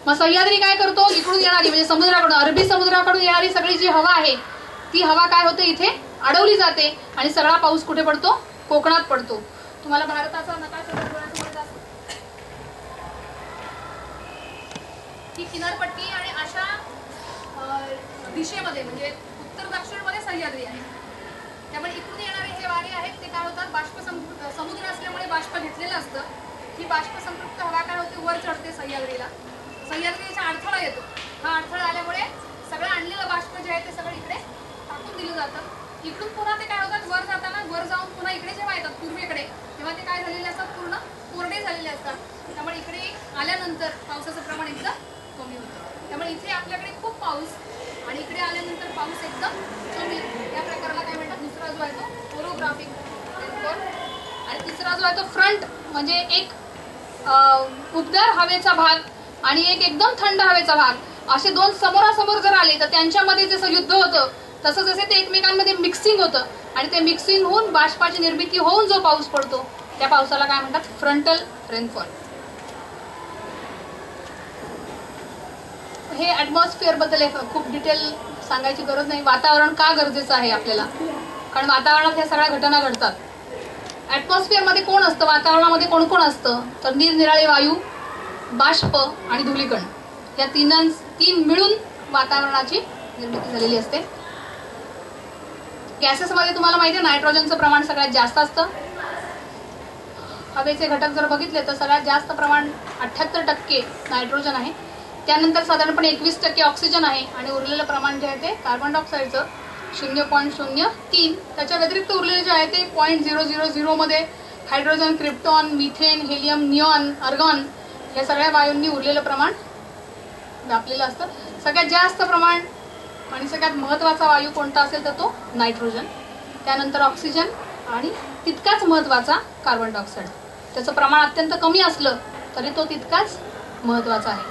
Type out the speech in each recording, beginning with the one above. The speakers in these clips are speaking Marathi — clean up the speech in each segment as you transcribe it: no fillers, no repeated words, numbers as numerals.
मग सह्याद्री काय करतो, इकडून येणारी म्हणजे समुद्राकडून, अरबी समुद्राकडून येणारी सगळी जी हवा आहे ती हवा काय होते, इथे अडवली जाते आणि सगळा पाऊस कुठे पडतो, कोकणात पडतो. तुम्हाला भारताचा नकाशा डोळ्यासमोर जातो, ही किनारपट्टी आणि अशा दिशेमध्ये म्हणजे उत्तर दक्षिण मध्ये सह्याद्री आहे. त्यामुळे इकडून येणारे जे वारे आहेत ते काय होतात, बाष्प समुद्र असल्यामुळे बाष्प घेतलेलं असतं. ही बाष्प संपृक्त हवा काय होते, वर चढते सह्याद्रीला. सह्याद्रीचा अडथळा येतो, हा अडथळा आल्यामुळे सगळं आणलेलं बाष्प जे आहे ते सगळं इकडे टाकून दिलं जातं. इकडून पुन्हा ते काय होतात, वर जाताना वर जाऊन पुन्हा इकडे जेव्हा येतात पूर्वेकडे, तेव्हा ते काय झालेले असतात, पूर्ण कोरडे झालेले असतात. त्यामुळे इकडे आल्यानंतर पावसाचं प्रमाण एकदम कमी होतं. त्यामुळे इथे आपल्याकडे खूप पाऊस आणि इकडे आल्यानंतर पाऊस एकदम कमी. या प्रकाराला काय म्हणतात, दुसरा जो आहे तो ओरोग्राफिक रेनफॉल. आणि तिसरा जो आहे तो फ्रंट, म्हणजे एक उबदार हवेचा भाग आणि एक एकदम थंड हवेचा भाग, असे दोन समोरासमोर जर आले तर त्यांच्यामध्ये जसं युद्ध होतं तसं जसे ते एकमेकांमध्ये मिक्सिंग होतं आणि ते मिक्सिंग होऊन बाष्पाची निर्मिती होऊन जो पाऊस पडतो त्या पावसाला काय म्हणतात, फ्रंटल रेनफॉल. हे ऍटमॉस्फिअर बद्दल खूप डिटेल सांगायची गरज नाही. वातावरण का गरजेचं आहे आपल्याला, कारण वातावरणात ह्या सगळ्या घटना घडतात. ऍटमॉस्फिअर मध्ये कोण असतं, वातावरणामध्ये कोण कोण असतं, तर निरनिराळे वायू, बाष्प आणि धूलिकण, या तीन मिळून वातावरणाची निर्मिती झालेली असते. गॅसेसमध्ये तुम्हाला माहिती आहे नायट्रोजनचं प्रमाण सगळ्यात जास्त असतं. हवेचे घटक जर बघितले तर सगळ्यात जास्त प्रमाण 78% नायट्रोजन आहे. त्यानंतर साधारणपणे 21% ऑक्सिजन आहे आणि उरलेलं प्रमाण जे आहे ते कार्बन डायऑक्साईडचं 0.03. त्याच्या व्यतिरिक्त उरलेले जे आहे ते 0.000 मध्ये hydrogen, krypton, methane, helium, neon, argon या सगळ्या वायूंनी उरलेलं प्रमाण व्यापलेलं असतं. सगळ्यात जास्त प्रमाण आणि सगळ्यात महत्त्वाचा वायू कोणता असेल तर तो नायट्रोजन, त्यानंतर ऑक्सिजन आणि तितकाच महत्त्वाचा कार्बन डायऑक्साईड. त्याचं प्रमाण अत्यंत कमी असलं तरी तो तितकाच महत्त्वाचा आहे.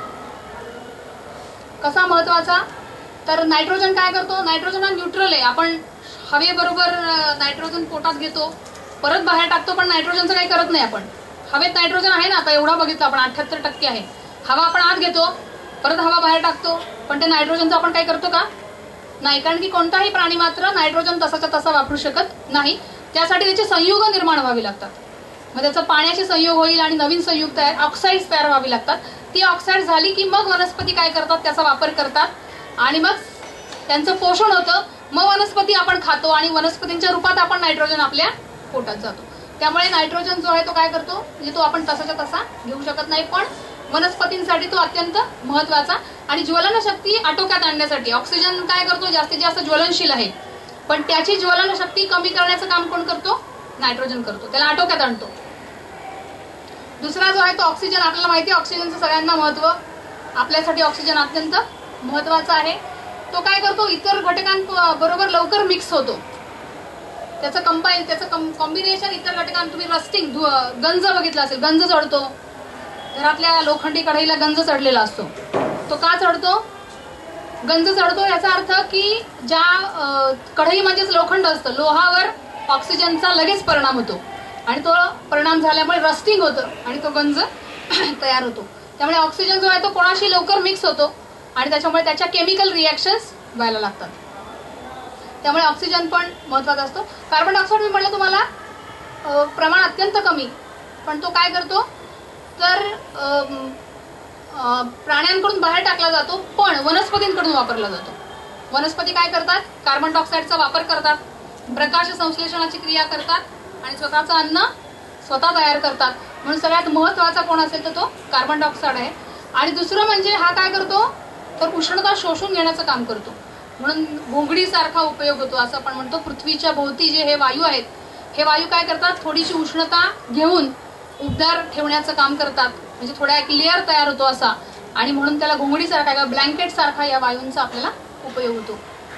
कसा महत्त्वाचा, तर नायट्रोजन काय करतो, नायट्रोजन हा न्यूट्रल आहे. आपण हवेबरोबर नायट्रोजन पोटात घेतो, परत बाहेर टाकतो, पण नायट्रोजनचं काही करत नाही. आपण हवेत नायट्रोजन आहे ना, आता एवढा बघितलं आपण 78% आहे. हवा आपण आत घेतो, परत हवा बाहेर टाकतो, पण ते नायट्रोजनचं आपण काय करतो का, नाही. कारण की कोणताही प्राणी मात्र नायट्रोजन तसाच्या तसा वापरू शकत नाही. त्यासाठी त्याचे संयुग निर्माण व्हावी लागतात. मग त्याचं पाण्याचे संयोग होईल आणि नवीन संयुग ऑक्साईड्स तयार व्हावी लागतात. ती ऑक्साईड झाली की मग वनस्पती काय करतात, त्याचा वापर करतात आणि मग त्यांचं पोषण होतं. मग वनस्पती आपण खातो आणि वनस्पतींच्या रूपात आपण नायट्रोजन आपल्या पोटात जातो. त्यामुळे नायट्रोजन जो आहे तो काय करतो, म्हणजे तो आपण तसाच्या तसा घेऊ शकत नाही, पण वनस्पतींसाठी तो अत्यंत महत्वाचा. आणि ज्वलनशक्ती आटोक्यात आणण्यासाठी ऑक्सिजन काय करतो, जास्तीत जास्त ज्वलनशील आहे, पण त्याची ज्वलनशक्ती कमी करण्याचं काम कोण करतो, नायट्रोजन करतो, त्याला आटोक्यात आणतो. दुसरा जो आहे तो ऑक्सिजन. आपल्याला माहिती आहे ऑक्सिजनचं सगळ्यांना महत्व, आपल्यासाठी ऑक्सिजन अत्यंत महत्वाचा आहे. तो काय करतो, इतर घटकांबरोबर लवकर मिक्स होतो. त्याचं कॉम्बिनेशन इतर घटकां, तुम्ही रस्टिंग, गंज बघितला असेल, गंज चढतो घरातल्या लोखंडी कढईला, गंज चढलेला असतो. तो का चढतो, गंज चढतो याचा अर्थ की ज्या कढई म्हणजेच लोखंड असतं, लोहावर ऑक्सिजनचा लगेच परिणाम होतो आणि तो परिणाम झाल्यामुळे रस्टिंग होतं आणि तो गंज तयार होतो. त्यामुळे ऑक्सिजन जो आहे तो कोणाशी लवकर मिक्स होतो आणि त्याच्यामुळे त्याच्या केमिकल रिॲक्शन्स व्हायला लागतात. त्यामुळे ऑक्सिजन पण महत्वाचा असतो. कार्बन डायऑक्साईड मी म्हटलं तुम्हाला प्रमाण अत्यंत कमी, पण तो काय करतो तर प्राण्यांकडून बाहेर टाकला जातो, पण वनस्पतींकडून वापरला जातो. वनस्पती काय करतात, कार्बन डायऑक्साईडचा वापर करतात, प्रकाश संश्लेषणाची क्रिया करतात आणि स्वतःचं अन्न स्वतः तयार करतात. म्हणून सगळ्यात महत्वाचा कोण असेल तर तो कार्बन डायऑक्साईड आहे. आणि दुसरं म्हणजे हा काय करतो तर उष्णता शोषून घेण्याचं काम करतो, म्हणून घोंगडीसारखा उपयोग होतो असं आपण म्हणतो. पृथ्वीच्या भोवती जे हे वायू आहेत, हे वायू काय करतात, थोडीशी उष्णता घेऊन उबदार ठेवण्याचं काम करतात, म्हणजे थोडा एक लेअर तयार होतो असा, आणि म्हणून त्याला घोंगडीसारखा किंवा ब्लँकेट सारखा या वायूंचा आपल्याला उपयोग होतो.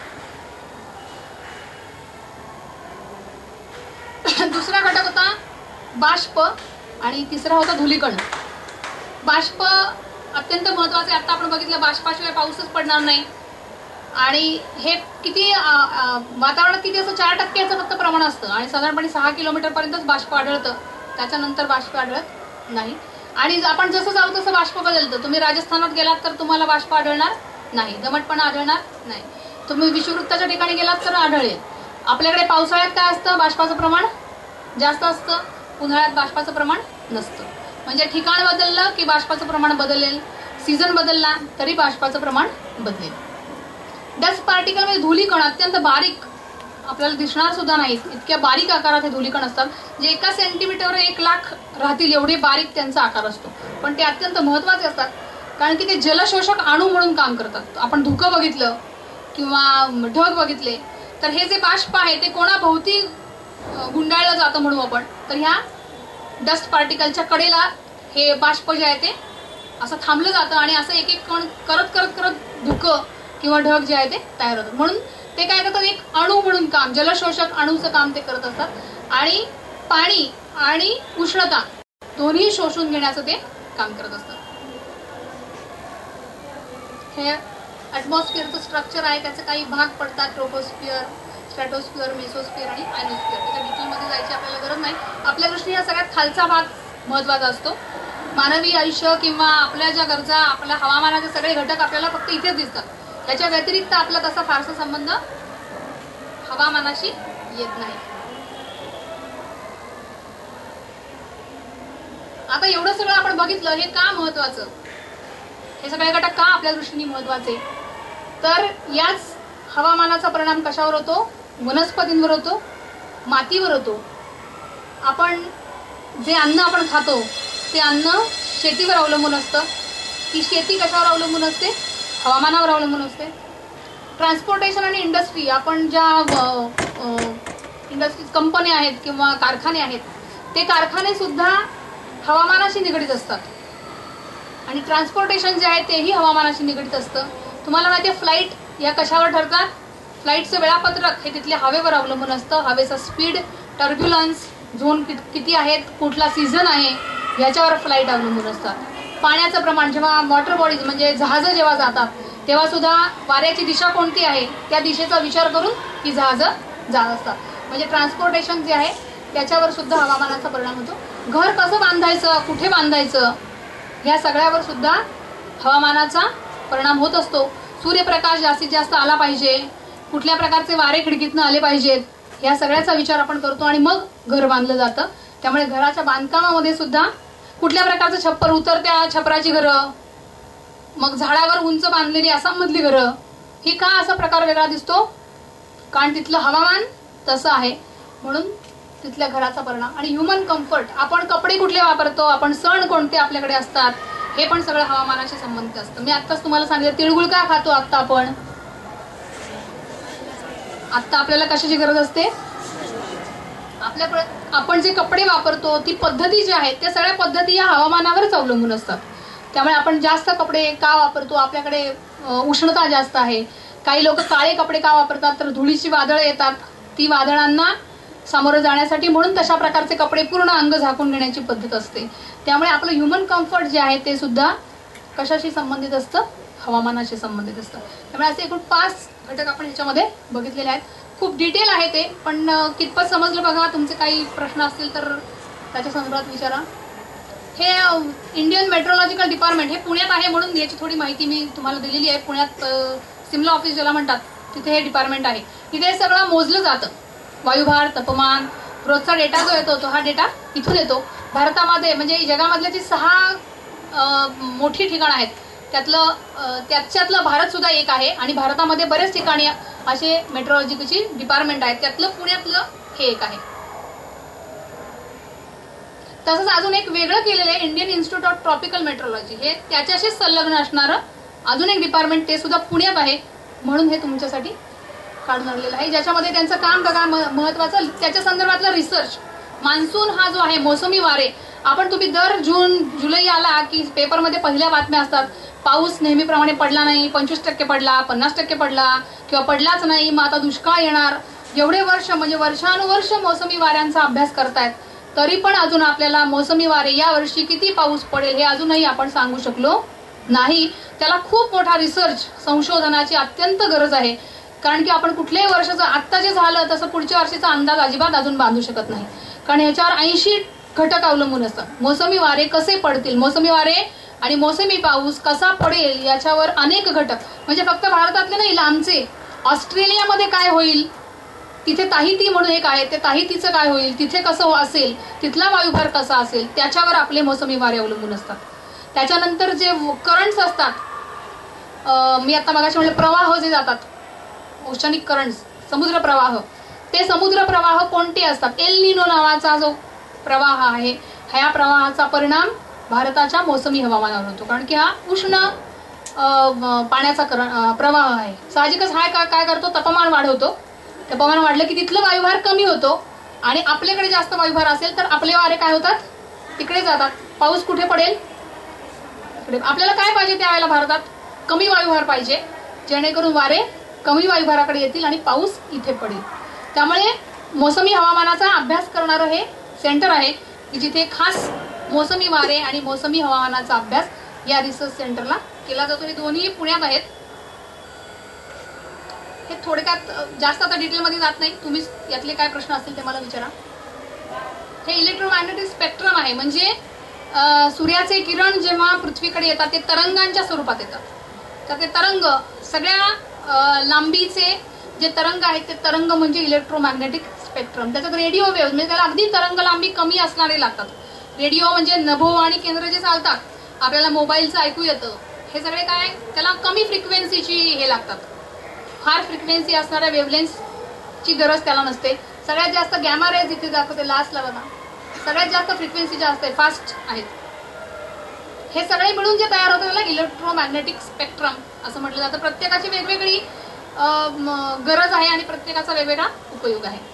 दुसरा घटक होता बाष्प आणि तिसरा होता धूलिकण. बाष्प अत्यंत महत्वाचे. आता आपण बघितलं बाष्पाशिवाय पाऊसच पडणार नाही. आणि हे किती वातावरणात किती असं 4% फक्त प्रमाण असतं आणि साधारणपणे 6 किलोमीटर पर्यंतच बाष्प आढळतं, त्याच्यानंतर बाष्प आढळत नाही. आणि आपण जसं जाऊ तसं बाष्प बदलतं. तुम्ही राजस्थानात गेलात तर तुम्हाला बाष्प आढळणार नाही, दमटपणा आढळणार नाही. तुम्ही विषुववृत्ताच्या ठिकाणी गेलात तर आढळेल. आपल्याकडे पावसाळ्यात काय असतं, बाष्पाचं प्रमाण जास्त असतं, उन्हाळ्यात बाष्पाचं प्रमाण नसतं. म्हणजे ठिकाण बदललं की बाष्पाचं प्रमाण बदलेल, सीझन बदलला तरी बाष्पाचं प्रमाण बदलेल. डस्ट पार्टिकल म्हणजे धुलीकण अत्यंत बारीक, आपल्याला दिसणार सुद्धा नाहीत, इतक्या बारीक आकारात हे धुलीकण असतात. जे 1 सेंटीमीटरवर 1 लाख राहतील एवढे बारीक त्यांचा आकार असतो. पण ते अत्यंत महत्वाचे असतात कारण की ते जलशोषक अणू म्हणून काम करतात. आपण धुकं बघितलं किंवा ढग बघितले तर हे जे बाष्प आहे ते कोणाभोवती गुंडाळलं जातं म्हणू आपण, तर ह्या डस्ट पार्टिकलच्या कडेला हे बाष्प जे आहे ते असं थांबलं जातं आणि असं एक एक कण करत करत करत धुकं किंवा ढग जे आहे ते तयार होतात. म्हणून ते काय करतात, एक अणू म्हणून काम, जलशोषक अणूचं काम ते करत असतात आणि पाणी आणि उष्णता दोन्ही शोषून घेण्याचं ते काम करत असतात. हे ॲटमॉस्फिअरचं स्ट्रक्चर आहे, त्याचे काही भाग पडतात, ट्रोपोस्फिअर, स्ट्रॅटोस्फिअर, मेसोस्फिअर आणि आयनोस्फिअर. त्याच्या डिटेलमध्ये जायची आपल्याला गरज नाही. आपल्या दृष्टीने हा सगळ्यात खालचा भाग महत्त्वाचा असतो. मानवी आयुष्य किंवा आपल्या ज्या गरजा, आपल्या हवामानाचे सगळे घटक आपल्याला फक्त इथेच दिसतात. त्याच्या व्यतिरिक्त आपला तसा फारसा संबंध हवामानाशी येत नाही. आता एवढं सगळं आपण बघितलं, हे का महत्वाचं, हे सगळे घटक का आपल्या दृष्टीने महत्वाचे, तर याच हवामानाचा परिणाम कशावर होतो, वनस्पतींवर होतो, मातीवर होतो. आपण जे अन्न आपण खातो ते अन्न शेतीवर अवलंबून असतं. ती शेती कशावर अवलंबून असते, हवामानावर अवलंबून असते. ट्रान्सपोर्टेशन आणि इंडस्ट्री, आपण ज्या इंडस्ट्रीज, कंपन्या आहेत किंवा कारखाने आहेत, ते कारखाने सुद्धा हवामानाशी निगडीत असतात आणि ट्रान्सपोर्टेशन जे आहे तेही हवामानाशी निगडीत असतं. तुम्हाला माहिती आहे फ्लाईट या कशावर ठरतात, फ्लाईटचं वेळापत्रक हे तिथल्या हवेवर अवलंबून असतं. हवेचा स्पीड, टर्ब्युलन्स, झोन किती आहेत, कुठला सीझन आहे याच्यावर फ्लाईट अवलंबून असतात. पाण्याचं प्रमाण, जेव्हा वॉटर बॉडीज म्हणजे जहाजं जेव्हा जातात तेव्हा सुद्धा वाऱ्याची दिशा कोणती आहे त्या दिशेचा विचार करून ही जहाजं जात असतात. म्हणजे ट्रान्सपोर्टेशन जे आहे त्याच्यावर सुद्धा हवामानाचा परिणाम होतो. घर कसं बांधायचं, कुठे बांधायचं या सगळ्यावर सुद्धा हवामानाचा परिणाम होत असतो. सूर्यप्रकाश जास्तीत जास्त आला पाहिजे, कुठल्या प्रकारचे वारे खिडकीतनं आले पाहिजेत, या सगळ्याचा विचार आपण करतो आणि मग घर बांधलं जातं. त्यामुळे घराच्या बांधकामामध्ये सुद्धा कुठल्या प्रकारचं छप्पर, उतरत्या छपराची घरं, मग झाडावर उंच बांधलेली आसाममधली घरं, ही का असा प्रकार वेगळा दिसतो, कारण तिथलं हवामान तसं आहे म्हणून तिथल्या घराचा परिणाम. आणि ह्युमन कम्फर्ट, आपण कपडे कुठले वापरतो, आपण सण कोणते आपल्याकडे असतात, हे पण सगळं हवामानाशी संबंधित असतं. मी आत्ताच तुम्हाला सांगितलं तिळगुळ का खातो आत्ता आपण, आत्ता आपल्याला कशाची गरज असते, आपल्याकडे आपण जे कपडे वापरतो, ती पद्धती जी आहेत त्या सगळ्या पद्धती या हवामानावरच अवलंबून असतात. त्यामुळे आपण जास्त कपडे का वापरतो, आपल्याकडे उष्णता जास्त आहे. काही लोक काळे कपडे का वापरतात, तर धुळीची वादळं येतात, ती वादळांना सामोरं जाण्यासाठी म्हणून तशा प्रकारचे कपडे पूर्ण अंग झाकून घेण्याची पद्धत असते. त्यामुळे आपलं ह्युमन कम्फर्ट जे आहे ते सुद्धा कशाशी संबंधित असतं, हवामानाशी संबंधित असतं. त्यामुळे असे एकूण 5 घटक आपण ह्याच्यामध्ये बघितलेले आहेत. खूप डिटेल आहे ते, पण कितपत समजलं बघा. तुमचे काही प्रश्न असतील तर त्याच्या संदर्भात विचारा. हे इंडियन मेट्रोलॉजिकल डिपार्टमेंट हे पुण्यात आहे म्हणून याची थोडी माहिती मी तुम्हाला दिलेली आहे. पुण्यात सिमला ऑफिस ज्याला म्हणतात तिथे हे डिपार्टमेंट आहे. तिथे सगळं मोजलं जातं, वायुभार, तापमान, रोजचा डेटा जो येतो तो हा डेटा इथून येतो. भारतामध्ये म्हणजे जगामधल्या जी 6 मोठी ठिकाणं आहेत त्याच्यातलं भारत सुद्धा एक आहे आणि भारतामध्ये बरेच ठिकाणी असे मेट्रोलॉजिकलची डिपार्टमेंट आहेत, त्यातलं पुण्यातलं हे एक आहे. तसंच अजून एक वेगळं केलेलं आहे Indian Institute of Tropical Meteorology, हे त्याच्याशीच संलग्न असणारं अजून एक डिपार्टमेंट, ते सुद्धा पुण्यात आहे म्हणून हे तुमच्यासाठी काढून आणलेलं आहे. ज्याच्यामध्ये त्यांचं काम बघा महत्वाचं, त्याच्या संदर्भातला रिसर्च. मान्सून हा जो आहे, मोसमी वारे, आपण तुम्ही दर जून जुलै आला की पेपरमध्ये पहिल्या बातम्या असतात, पाऊस नेहमीप्रमाणे पडला नाही, 25% पडला, 50% पडला किंवा पडलाच नाही, मग आता दुष्काळ येणार. एवढे वर्ष म्हणजे वर्षानुवर्ष मोसमी वाऱ्यांचा अभ्यास करतायत, तरी पण अजून आपल्याला मोसमी वारे या वर्षी किती पाऊस पडेल हे अजूनही आपण सांगू शकलो नाही. त्याला खूप मोठा रिसर्च, संशोधनाची अत्यंत गरज आहे. कारण की आपण कुठल्याही वर्षाचं आत्ता जे झालं तसं पुढच्या वर्षीचा अंदाज अजिबात अजून बांधू शकत नाही, कारण ह्याच्यावर 80 घटक अवलंबून असतात. मोसमी वारे कसे पडतील, मोसमी वारे आणि मोसमी पाऊस कसा पडेल याच्यावर अनेक घटक, म्हणजे फक्त भारतातले नाही, लांबचे ऑस्ट्रेलियामध्ये काय होईल, तिथे ताहिती म्हणून एक आहे, ते ताहितीचं काय होईल, तिथे कसं असेल, तिथला वायुभार कसा असेल, त्याच्यावर आपले मोसमी वारे अवलंबून असतात. त्याच्यानंतर जे करंट्स असतात, मी आता मगाशी म्हणलं प्रवाह जे जातात, ओशनिक करंट्स, समुद्र प्रवाह, ते समुद्र प्रवाह कोणते असतात. एल निनो नावाचा जो प्रवाह आहे, ह्या प्रवाहाचा परिणाम भारताच्या मोसमी हवामानावर होतो, कारण की हा उष्ण पाण्याचा प्रवाह आहे. साहजिकच हा काय करतो, तापमान वाढवतो. तापमान वाढलं की तिथलं वायुभार कमी होतो आणि आपल्याकडे जास्त वायुभार असेल तर आपले वारे काय होतात, तिकडे जातात. पाऊस कुठे पडेल, आपल्याला काय पाहिजे त्यावेळेला भारतात, कमी वायुभार पाहिजे, जेणेकरून वारे कमी वायुभाराकडे येतील आणि पाऊस इथे पडेल. त्यामुळे मोसमी हवामानाचा अभ्यास करणारं हे सेंटर आहे की जिथे खास मोसमी वारे आणि मोसमी हवामानाचा अभ्यास या रिसर्च सेंटरला केला जातो. हे दोन्ही पुण्यात आहेत. हे थोडक्यात जास्त आता डिटेलमध्ये जात नाही, तुम्ही यातले काय प्रश्न असतील ते मला विचारा. हे इलेक्ट्रोमॅग्नेटिक स्पेक्ट्रम आहे, म्हणजे सूर्याचे किरण जेव्हा पृथ्वीकडे येतात ते तरंगांच्या स्वरूपात येतात. तर ते तरंग सगळ्या लांबीचे जे तरंग आहेत ते तरंग म्हणजे इलेक्ट्रोमॅग्नेटिक स्पेक्ट्रम. त्याच्यात रेडिओ वेव्ह म्हणजे त्याला अगदी तरंग लांबी कमी असणारे लागतात. रेडिओ म्हणजे नभो आणि केंद्र जे चालतात, आपल्याला मोबाईलचं ऐकू येतं, हे सगळे काय, त्याला कमी फ्रिक्वेन्सीची हे लागतात. फार फ्रिक्वेन्सी असणाऱ्या वेव्हलेन्सची गरज त्याला नसते. सगळ्यात जास्त गॅमा रेज जिथे दाखवते लास्टला बघा, सगळ्यात जास्त फ्रिक्वेन्सी जास्त आहे, फास्ट आहेत. हे सगळे मिळून जे तयार होतं त्याला इलेक्ट्रोमॅग्नेटिक स्पेक्ट्रम असं म्हटलं जातं. प्रत्येकाची वेगवेगळी गरज आहे आणि प्रत्येकाचा वेगवेगळा उपयोग आहे.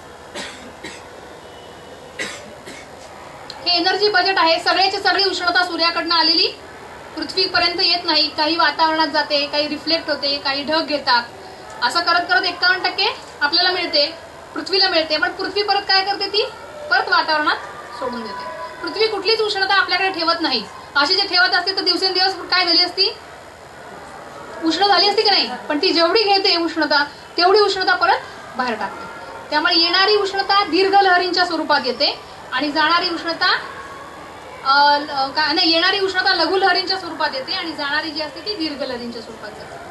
हे एनर्जी बजेट आहे. सगळ्याची सगळी उष्णता सूर्याकडनं आलेली पृथ्वीपर्यंत येत नाही, काही वातावरणात जाते, काही रिफ्लेक्ट होते, काही ढग घेतात, असं करत करत 51% आपल्याला मिळते, पृथ्वीला मिळते. पण पृथ्वी परत काय करते, ती परत वातावरणात सोडून देते. पृथ्वी कुठलीच उष्णता आपल्याकडे ठेवत नाही. अशी जे ठेवत असते तर दिवसेंदिवस काय झाली असती, उष्ण झाली असती की नाही, पण ती जेवढी घेते उष्णता तेवढी उष्णता परत बाहेर टाकते. त्यामुळे येणारी उष्णता दीर्घ लहरींच्या स्वरूपात येते आणि जाणारी उष्णता येणारी उष्णता लघु लहरींच्या स्वरूपात येते आणि जाणारी जी असते ती दीर्घ लहरींच्या स्वरूपात जाते.